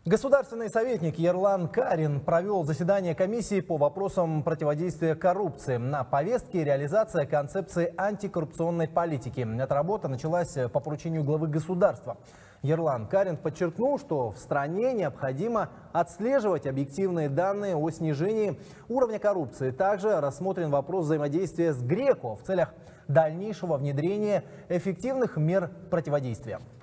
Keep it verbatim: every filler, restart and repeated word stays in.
Государственный советник Ерлан Карин провел заседание комиссии по вопросам противодействия коррупции. На повестке реализация концепции антикоррупционной политики. Эта работа началась по поручению главы государства. Ерлан Карин подчеркнул, что в стране необходимо отслеживать объективные данные о снижении уровня коррупции. Также рассмотрен вопрос взаимодействия с Греко в целях дальнейшего внедрения эффективных мер противодействия.